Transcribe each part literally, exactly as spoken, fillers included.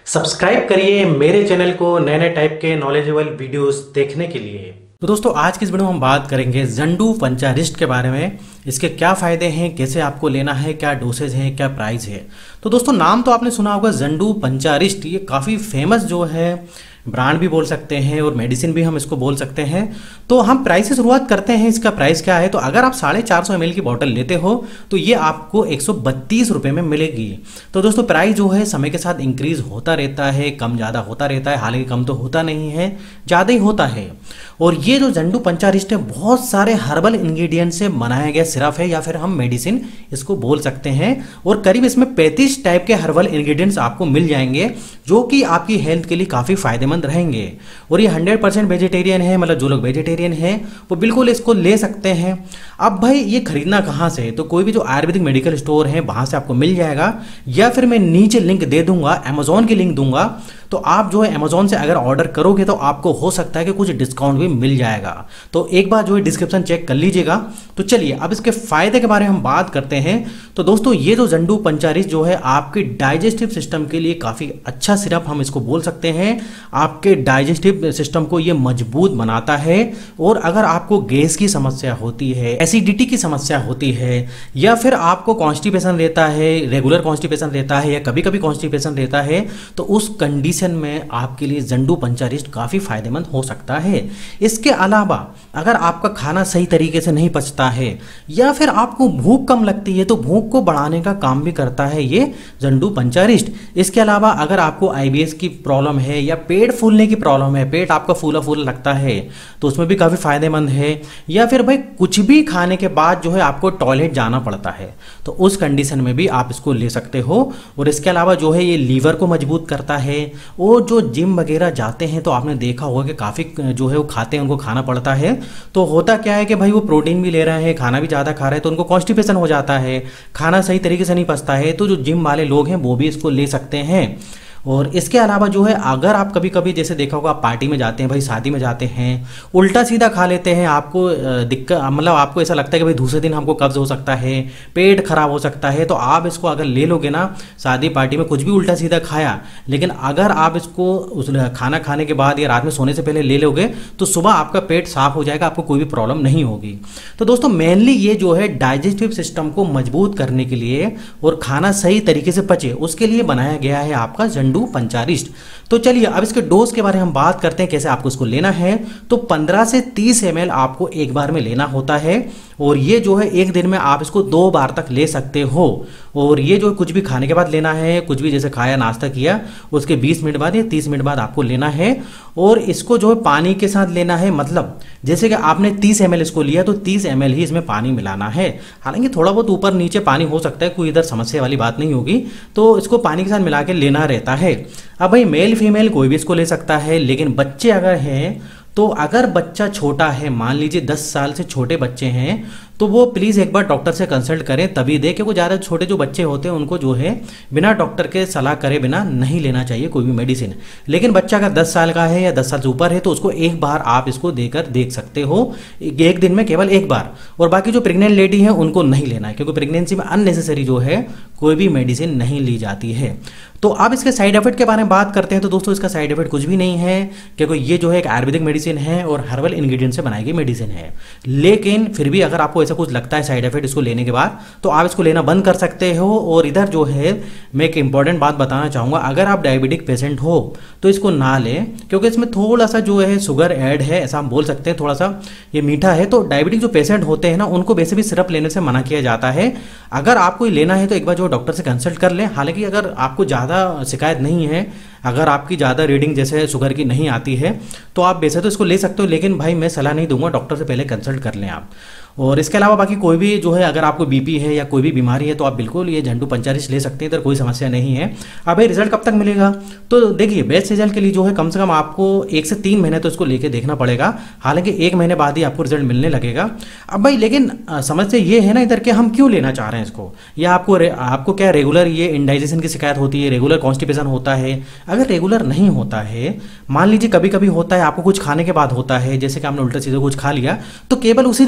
Subscribe करिए मेरे channel को नए नए टाइप के नॉलेजेबल वीडियोस देखने के लिए। तो दोस्तों आज की इस वीडियो में हम बात करेंगे जंडू पंचारिस्ट के बारे में। इसके क्या फ़ायदे हैं, कैसे आपको लेना है, क्या डोसेज है, क्या प्राइस है। तो दोस्तों नाम तो आपने सुना होगा जंडू पंचारिस्ट। ये काफ़ी फेमस जो है ब्रांड भी बोल सकते हैं और मेडिसिन भी हम इसको बोल सकते हैं। तो हम प्राइस से शुरुआत करते हैं। इसका प्राइस क्या है, तो अगर आप साढ़े चार सौ एम एल की बॉटल लेते हो तो ये आपको एक सौ बत्तीस रुपये में मिलेगी। तो दोस्तों प्राइस जो है समय के साथ इंक्रीज होता रहता है, कम ज़्यादा होता रहता है। हालांकि कम तो होता नहीं है, ज़्यादा ही होता है। और ये जो जंडू पंचारिस्ट है बहुत सारे हर्बल इंग्रेडिएंट से बनाया गया सिरप है, या फिर हम मेडिसिन इसको बोल सकते हैं। और करीब इसमें पैंतीस टाइप के हर्बल इंग्रेडिएंट्स आपको मिल जाएंगे जो कि आपकी हेल्थ के लिए काफ़ी फायदेमंद रहेंगे। और ये हंड्रेड परसेंट वेजिटेरियन है, मतलब जो लोग वेजिटेरियन हैं वो बिल्कुल इसको ले सकते हैं। अब भाई ये खरीदना कहाँ से है, तो कोई भी जो आयुर्वेदिक मेडिकल स्टोर है वहाँ से आपको मिल जाएगा, या फिर मैं नीचे लिंक दे दूंगा, अमेजोन की लिंक दूंगा। तो आप जो है अमेजोन से अगर ऑर्डर करोगे तो आपको हो सकता है कि कुछ डिस्काउंट भी मिल जाएगा। तो एक बार जो है डिस्क्रिप्शन चेक कर लीजिएगा। तो चलिए अब इसके फायदे के बारे में हम बात करते हैं। तो दोस्तों ये जो जंडू पंचारिस्ट जो है आपके डाइजेस्टिव सिस्टम के लिए काफ़ी अच्छा सिरप हम इसको बोल सकते हैं। आपके डाइजेस्टिव सिस्टम को ये मजबूत बनाता है। और अगर आपको गैस की समस्या होती है, एसिडिटी की समस्या होती है, या फिर आपको कॉन्स्टिपेशन रहता है, रेगुलर कॉन्स्टिपेशन रहता है या कभी कभी कॉन्स्टिपेशन रहता है, तो उस कंडीशन में आपके लिए जंडू पंचारिस्ट काफ़ी फायदेमंद हो सकता है। इसके अलावा अगर आपका खाना सही तरीके से नहीं पचता है या फिर आपको भूख कम लगती है तो भूख को बढ़ाने का काम भी करता है ये जंडू पंचारिस्ट। इसके अलावा अगर आपको आईबीएस की प्रॉब्लम है या पेट फूलने की प्रॉब्लम है, पेट आपका फूला फूला लगता है, तो उसमें भी काफ़ी फायदेमंद है। या फिर भाई कुछ भी खाने के बाद जो है आपको टॉयलेट जाना पड़ता है, तो उस कंडीशन में भी आप इसको ले सकते हो। और इसके अलावा जो है ये लीवर को मजबूत करता है। और जो जिम वगैरह जाते हैं तो आपने देखा होगा कि काफ़ी जो है वो खाते हैं, उनको खाना पड़ता है। तो होता क्या है कि भाई वो प्रोटीन भी ले रहे हैं, खाना भी ज़्यादा खा रहे हैं, तो उनको कॉन्स्टिपेशन हो जाता है, खाना सही तरीके से नहीं पचता है। तो जो जिम वाले लोग हैं वो भी इसको ले सकते हैं। और इसके अलावा जो है अगर आप कभी कभी जैसे देखा होगा आप पार्टी में जाते हैं, भाई शादी में जाते हैं, उल्टा सीधा खा लेते हैं, आपको दिक्कत मतलब आपको ऐसा लगता है कि भाई दूसरे दिन हमको कब्ज हो सकता है, पेट खराब हो सकता है, तो आप इसको अगर ले लोगे ना, शादी पार्टी में कुछ भी उल्टा सीधा खाया, लेकिन अगर आप इसको उस खाना खाने के बाद या रात में सोने से पहले ले लोगे तो सुबह आपका पेट साफ हो जाएगा, आपको कोई भी प्रॉब्लम नहीं होगी। तो दोस्तों मेनली ये जो है डाइजेस्टिव सिस्टम को मजबूत करने के लिए और खाना सही तरीके से पचे उसके लिए बनाया गया है आपका जंडू पंचारिस्ट। तो चलिए अब इसके डोज के बारे में हम बात करते हैं, कैसे आपको इसको लेना है। तो पंद्रह से तीस एम एल आपको एक बार में लेना होता है। और ये जो है एक दिन में आप इसको दो बार तक ले सकते हो। और ये जो कुछ भी खाने के बाद लेना है, कुछ भी जैसे खाया नाश्ता किया उसके बीस मिनट बाद या तीस मिनट बाद आपको लेना है। और इसको जो है पानी के साथ लेना है, मतलब जैसे कि आपने तीस एम एल इसको लिया तो तीस एम एल ही इसमें पानी मिलाना है। हालांकि थोड़ा बहुत ऊपर नीचे पानी हो सकता है, कोई इधर समस्या वाली बात नहीं होगी। तो इसको पानी के साथ मिला के लेना रहता है। अब भाई मेल फीमेल कोई भी इसको ले सकता है, लेकिन बच्चे अगर हैं तो अगर बच्चा छोटा है, मान लीजिए दस साल से छोटे बच्चे हैं, तो वो प्लीज़ एक बार डॉक्टर से कंसल्ट करें तभी दें, क्योंकि ज़्यादा छोटे जो बच्चे होते हैं उनको जो है बिना डॉक्टर के सलाह करे बिना नहीं लेना चाहिए कोई भी मेडिसिन। लेकिन बच्चा अगर दस साल का है या दस साल से ऊपर है तो उसको एक बार आप इसको देकर देख सकते हो, एक दिन में केवल एक बार। और बाकी जो प्रेग्नेंट लेडी है उनको नहीं लेना है, क्योंकि प्रेगनेंसी में अननेसेसरी जो है कोई भी मेडिसिन नहीं ली जाती है। तो अब इसके साइड इफेक्ट के बारे में बात करते हैं। तो दोस्तों इसका साइड इफेक्ट कुछ भी नहीं है, क्योंकि ये जो है एक आयुर्वेदिक मेडिसिन है और हर्बल इंग्रेडिएंट से बनाई गई मेडिसिन है। लेकिन फिर भी अगर आपको ऐसा कुछ लगता है साइड इफेक्ट इसको लेने के बाद, तो आप इसको लेना बंद कर सकते हो। और इधर जो है मैं एक इंपॉर्टेंट बात बताना चाहूँगा, अगर आप डायबिटिक पेशेंट हो तो इसको ना लें, क्योंकि इसमें थोड़ा सा जो है शुगर ऐड है, ऐसा हम बोल सकते हैं, थोड़ा सा ये मीठा है। तो डायबिटिक जो पेशेंट होते हैं ना उनको वैसे भी सिरप लेने से मना किया जाता है। अगर आपको लेना है तो एक बार जो डॉक्टर से कंसल्ट कर लें। हालांकि अगर आपको ज़्यादा शिकायत नहीं है, अगर आपकी ज़्यादा रीडिंग जैसे शुगर की नहीं आती है, तो आप वैसे तो इसको ले सकते हो, लेकिन भाई मैं सलाह नहीं दूंगा, डॉक्टर से पहले कंसल्ट कर लें आप। और इसके अलावा बाकी कोई भी जो है अगर आपको बीपी है या कोई भी बीमारी है तो आप बिल्कुल ये जंडू पंचारिस्ट ले सकते हैं, इधर कोई समस्या नहीं है। अब भाई रिजल्ट कब तक मिलेगा, तो देखिए बेस्ट रिजल्ट के लिए जो है कम से कम आपको एक से तीन महीने तो इसको लेके देखना पड़ेगा। हालांकि एक महीने बाद ही आपको रिजल्ट मिलने लगेगा। अब भाई लेकिन समस्या ये है ना इधर कि हम क्यों लेना चाह रहे हैं इसको, या आपको आपको क्या रेगुलर ये इंडाइजेशन की शिकायत होती है, रेगुलर कॉन्स्टिपेशन होता है। अगर रेगुलर नहीं होता है, मान लीजिए कभी कभी होता है, आपको कुछ खाने के बाद होता है, जैसे कि आपने उल्टा सीधा कुछ खा लिया, तो केवल उसी दिन लीजिए,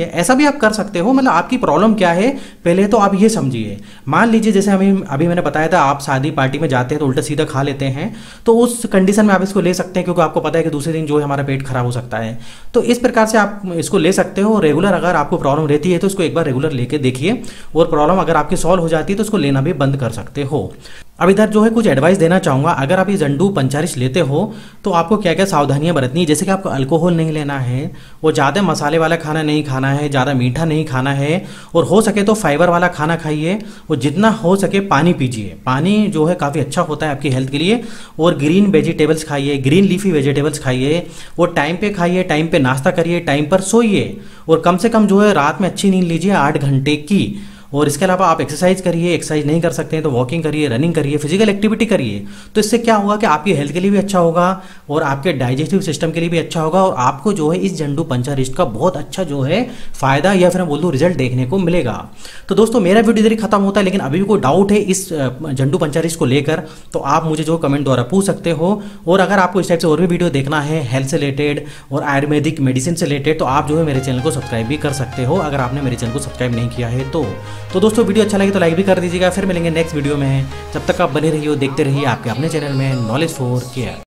ऐसा भी आप कर सकते हो। मतलब आपकी प्रॉब्लम क्या है पहले तो आप ये समझिए। मान लीजिए जैसे हमें अभी मैंने बताया था, आप शादी पार्टी में जाते हैं तो उल्टा सीधा खा लेते हैं, तो उस कंडीशन में आप इसको ले सकते हैं, क्योंकि आपको पता है कि दूसरे दिन जो है हमारा पेट खराब हो सकता है। तो इस प्रकार से आप इसको ले सकते हो। रेगुलर अगर आपको प्रॉब्लम रहती है तो इसको एक बार रेगुलर लेके देखिए, और प्रॉब्लम अगर आपकी सॉल्व हो जाती है तो इसको लेना भी बंद कर सकते हो। अब इधर जो है कुछ एडवाइस देना चाहूँगा। अगर आप ये जंडू पंचारिस्ट लेते हो तो आपको क्या क्या सावधानियां बरतनी है। जैसे कि आपको अल्कोहल नहीं लेना है, वो ज़्यादा मसाले वाला खाना नहीं खाना है, ज़्यादा मीठा नहीं खाना है, और हो सके तो फाइबर वाला खाना खाइए, और जितना हो सके पानी पीजिए। पानी जो है काफ़ी अच्छा होता है आपकी हेल्थ के लिए। और ग्रीन वेजिटेबल्स खाइए, ग्रीन लीफी वेजिटेबल्स खाइए, और टाइम पे खाइए, टाइम पे नाश्ता करिए, टाइम पर सोइए, और कम से कम जो है रात में अच्छी नींद लीजिए आठ घंटे की। और इसके अलावा आप एक्सरसाइज करिए, एक्सरसाइज नहीं कर सकते हैं तो वॉकिंग करिए, रनिंग करिए, फिजिकल एक्टिविटी करिए। तो इससे क्या होगा कि आपकी हेल्थ के लिए भी अच्छा होगा, और आपके डाइजेस्टिव सिस्टम के लिए भी अच्छा होगा, और आपको जो है इस जंडू पंचारिस्ट का बहुत अच्छा जो है फायदा, या फिर मैं बोल दूँ रिजल्ट देखने को मिलेगा। तो दोस्तों मेरा वीडियो इधर ही खत्म होता है, लेकिन अभी भी कोई डाउट है इस जंडू पंचारिस्ट को लेकर तो आप मुझे जो कमेंट द्वारा पूछ सकते हो। और अगर आपको इस टाइप से और भी वीडियो देखना है हेल्थ से रिलेटेड और आयुर्वेदिक मेडिसिन से रिलेटेड, तो आप जो है मेरे चैनल को सब्सक्राइब भी कर सकते हो, अगर आपने मेरे चैनल को सब्सक्राइब नहीं किया है तो। तो दोस्तों वीडियो अच्छा लगे तो लाइक भी कर दीजिएगा। फिर मिलेंगे नेक्स्ट वीडियो में, जब तक आप बने रहिए, देखते रहिए आपके अपने चैनल में नॉलेज फॉर केयर।